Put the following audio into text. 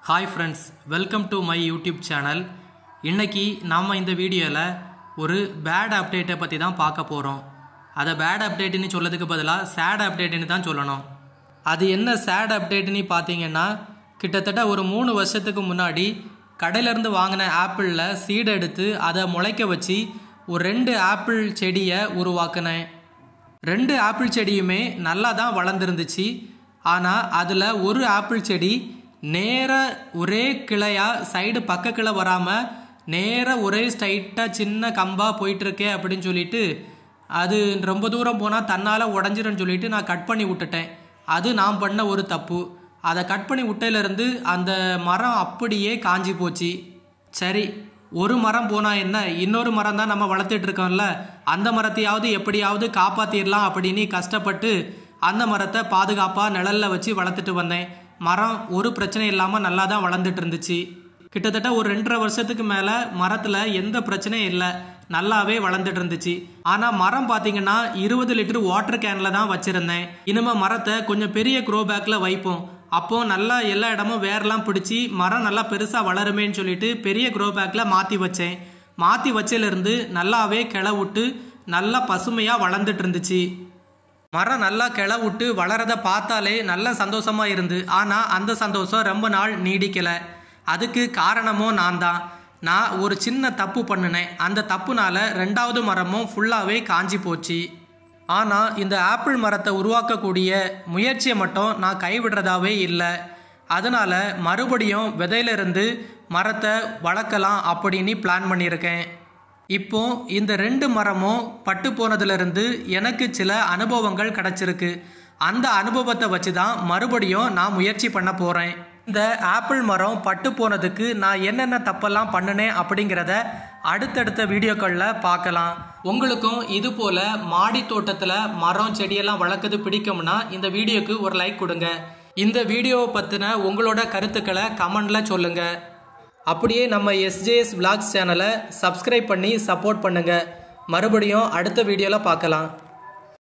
Hi friends, welcome to my YouTube channel. இன்றைக்கி நாம் இந்த வீடியோவில் ஒரு பேட் அப்டேட்டை பற்றி தான் பார்க்க போகிறோம். அதை பேட் அப்டேட்டுன்னு சொல்லதுக்கு பதிலாக சேட் அப்டேட்டுன்னு தான் சொல்லணும். அது என்ன சேட் அப்டேட்டுன்னு பார்த்தீங்கன்னா, கிட்டத்தட்ட ஒரு 3 வருஷத்துக்கு முன்னாடி கடையிலேருந்து வாங்கின ஆப்பிளில் சீடு எடுத்து அதை முளைக்க வச்சு ஒரு 2 ஆப்பிள் செடியை உருவாக்கினேன். 2 ஆப்பிள் செடியுமே நல்லா தான் வளர்ந்துருந்துச்சு. ஆனால் அதில் ஒரு ஆப்பிள் செடி நேராக ஒரே கிளையாக சைடு பக்க கிளை வராமல் நேராக ஒரே ஸ்ட்ரைட்டாக சின்ன கம்பாக போயிட்டுருக்கே அப்படின்னு சொல்லிட்டு, அது ரொம்ப தூரம் போனால் தன்னால் உடஞ்சிருன்னு சொல்லிட்டு நான் கட் பண்ணி விட்டுட்டேன். அது நான் பண்ண ஒரு தப்பு. அதை கட் பண்ணி விட்டையிலேருந்து அந்த மரம் அப்படியே காஞ்சி போச்சு. சரி, ஒரு மரம் போனால் என்ன, இன்னொரு மரம் தான் நம்ம வளர்த்துட்டு இருக்கோம்ல, அந்த மரத்தையாவது எப்படியாவது காப்பாற்றிடலாம் அப்படின்னு கஷ்டப்பட்டு அந்த மரத்தை பாதுகாப்பாக நிழலில் வச்சு வளர்த்துட்டு வந்தேன். மரம் ஒரு பிரச்சனை இல்லாமல் நல்லா தான் வளர்ந்துட்டு இருந்துச்சு. கிட்டத்தட்ட ஒரு 2.5 வருஷத்துக்கு மேலே மரத்தில் எந்த பிரச்சனையும் இல்லை, நல்லாவே வளர்ந்துட்டு இருந்துச்சு. ஆனால் மரம் பார்த்தீங்கன்னா 20 லிட்டர் வாட்டர் கேனில் தான் வச்சுருந்தேன். இனிமேல் மரத்தை கொஞ்சம் பெரிய க்ரோ பேக்கில் வைப்போம், அப்போ நல்லா எல்லா இடமும் வேர்லாம் பிடிச்சி மரம் நல்லா பெருசாக வளருமேன்னு சொல்லிட்டு பெரிய க்ரோ பேக்கில் மாற்றி வச்சேன். மாற்றி வச்சதுலேருந்து நல்லாவே கிளை விட்டு நல்லா பசுமையாக வளர்ந்துட்டு இருந்துச்சு. மரம் நல்லா கிளை விட்டு வளரதை பார்த்தாலே நல்ல சந்தோஷமாக இருந்து, ஆனால் அந்த சந்தோஷம் ரொம்ப நாள் நீடிக்கலை. அதுக்கு காரணமும் நான் தான். நான் ஒரு சின்ன தப்பு பண்ணினேன். அந்த தப்புனால 2வது மரமும் ஃபுல்லாகவே காஞ்சி போச்சு. ஆனால் இந்த ஆப்பிள் மரத்தை உருவாக்கக்கூடிய முயற்சியை மட்டும் நான் கைவிடுறதாவே இல்லை. அதனால் மறுபடியும் விதையிலிருந்து மரத்தை வளர்க்கலாம் அப்படின்னு பிளான் பண்ணியிருக்கேன். இப்போ இந்த 2 மரமும் பட்டு போனதுலேருந்து எனக்கு சில அனுபவங்கள் கிடச்சிருக்கு. அந்த அனுபவத்தை வச்சு தான் மறுபடியும் நான் முயற்சி பண்ண போகிறேன். இந்த ஆப்பிள் மரம் பட்டு போனதுக்கு நான் என்னென்ன தப்பெல்லாம் பண்ணினேன் அப்படிங்கிறத அடுத்தடுத்த வீடியோக்களில் பார்க்கலாம். உங்களுக்கும் இது போல் மாடி தோட்டத்தில் மரம் செடியெல்லாம் வளர்க்குறது பிடிக்கும்னா இந்த வீடியோக்கு ஒரு லைக் கொடுங்க. இந்த வீடியோவை பற்றின உங்களோட கருத்துக்களை கமெண்டில் சொல்லுங்கள். அப்படியே நம்ம SJS Vlogs சேனலை சப்ஸ்கிரைப் பண்ணி சப்போர்ட் பண்ணுங்கள். மறுபடியும் அடுத்த வீடியோவில் பார்க்கலாம்.